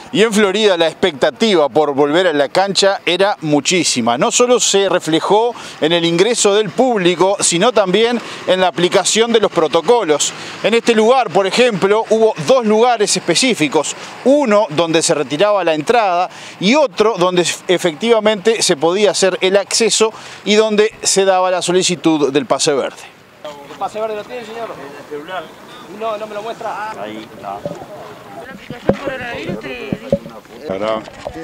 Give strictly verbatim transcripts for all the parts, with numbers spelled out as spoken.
Y en Florida la expectativa por volver a la cancha era muchísima. No solo se reflejó en el ingreso del público, sino también en la aplicación de los protocolos. En este lugar, por ejemplo, hubo dos lugares específicos. Uno donde se retiraba la entrada y otro donde efectivamente se podía hacer el acceso y donde se daba la solicitud del pase verde. ¿El pase verde lo tiene, señor? En el celular. No, no me lo muestra. Ahí está. ¿La aplicación coronavirus te dice? Claro. Sí.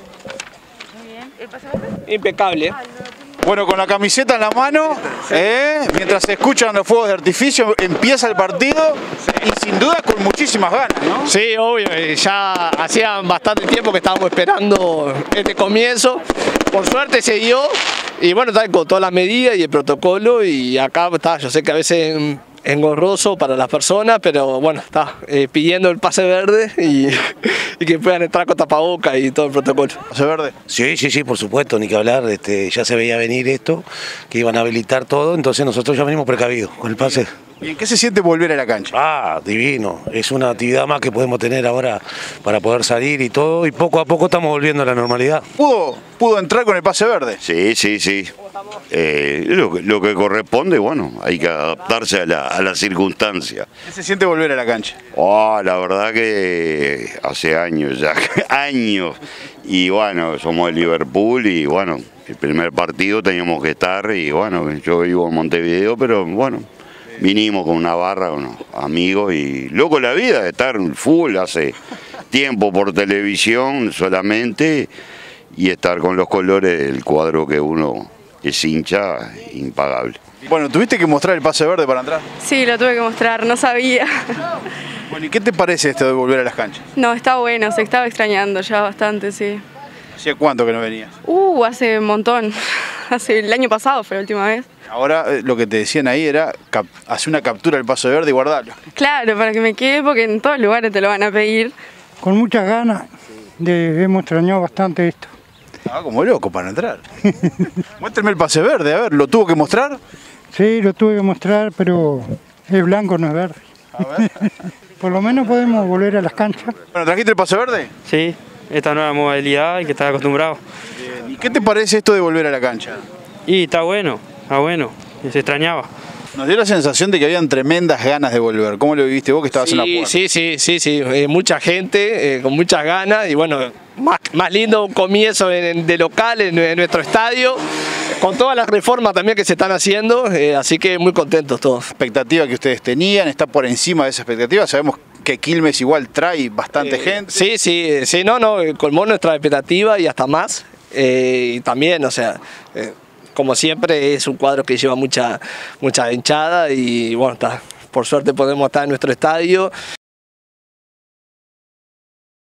Muy bien. ¿El pase verde? Impecable. Bueno, con la camiseta en la mano, ¿eh? Mientras se escuchan los fuegos de artificio, empieza el partido y sin duda con muchísimas ganas, ¿no? Sí, obvio, ya hacía bastante tiempo que estábamos esperando este comienzo. Por suerte se dio y bueno, está con todas las medidas y el protocolo y acá está, yo sé que a veces engorroso para las personas, pero bueno, está eh, pidiendo el pase verde y, y que puedan entrar con tapabocas y todo el protocolo. ¿Pase verde? Sí, sí, sí, por supuesto, ni que hablar, este, ya se veía venir esto, que iban a habilitar todo, entonces nosotros ya venimos precavidos con el pase. ¿Y en qué se siente volver a la cancha? Ah, divino, es una actividad más que podemos tener ahora para poder salir y todo, y poco a poco estamos volviendo a la normalidad. ¿Pudo, pudo entrar con el pase verde? Sí, sí, sí. Eh, lo, lo que corresponde, bueno, hay que adaptarse a la, a la circunstancia. ¿Qué se siente volver a la cancha? Oh, la verdad que hace años ya, años. Y bueno, somos de Liverpool y bueno, el primer partido teníamos que estar y bueno, yo vivo en Montevideo, pero bueno, vinimos con una barra, unos amigos y loco la vida de estar en el fútbol hace tiempo por televisión solamente y estar con los colores del cuadro que uno es hincha, impagable. Bueno, ¿tuviste que mostrar el pase verde para entrar? Sí, lo tuve que mostrar, no sabía. Bueno, ¿y qué te parece esto de volver a las canchas? No, está bueno, se estaba extrañando ya bastante, sí. ¿Hacía cuánto que no venías? Uh, hace un montón. Hace el año pasado fue la última vez. Ahora eh, lo que te decían ahí era cap- hacer una captura del pase verde y guardarlo. Claro, para que me quede porque en todos lugares te lo van a pedir. Con muchas ganas, de, hemos extrañado bastante esto. Estaba como loco para entrar. Muéstrame el pase verde, a ver, ¿lo tuvo que mostrar? Sí, lo tuve que mostrar, pero es blanco, no es verde. A ver. Por lo menos podemos volver a las canchas. Bueno, ¿trajiste el pase verde? Sí, esta nueva modalidad y que estás acostumbrado. Bien. ¿Y qué te parece esto de volver a la cancha? Y está bueno, está bueno, y se extrañaba. Nos dio la sensación de que habían tremendas ganas de volver. ¿Cómo lo viviste vos que estabas Sí, en la puerta? sí, sí, sí, sí, eh, mucha gente eh, con muchas ganas y bueno, más, más lindo un comienzo en, de local en, en nuestro estadio, con todas las reformas también que se están haciendo, eh, así que muy contentos todos. La expectativa que ustedes tenían está por encima de esa expectativa. Sabemos que Quilmes igual trae bastante Eh, gente. Sí, sí, sí, no, no, colmó nuestra expectativa y hasta más. Eh, y también, o sea, eh, como siempre es un cuadro que lleva mucha, mucha hinchada y bueno, está, por suerte podemos estar en nuestro estadio.